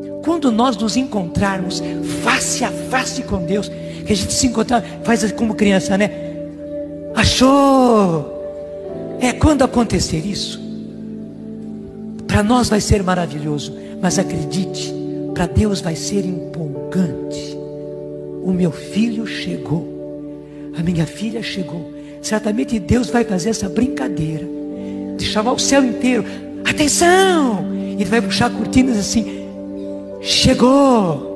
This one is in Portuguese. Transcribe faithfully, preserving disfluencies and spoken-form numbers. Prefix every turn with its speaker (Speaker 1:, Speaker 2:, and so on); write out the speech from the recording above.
Speaker 1: Quando nós nos encontrarmos face a face com Deus, que a gente se encontrar, faz como criança, né? Achou! É quando acontecer isso, para nós vai ser maravilhoso, mas acredite, para Deus vai ser empolgante. O meu filho chegou, a minha filha chegou. Certamente Deus vai fazer essa brincadeira de chamar o céu inteiro, atenção! Ele vai puxar cortinas assim, chegou!